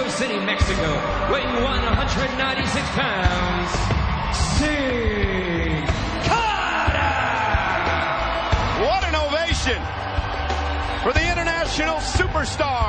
Mexico City, Mexico, weighing 196 pounds, Sin Cara! What an ovation for the international superstar.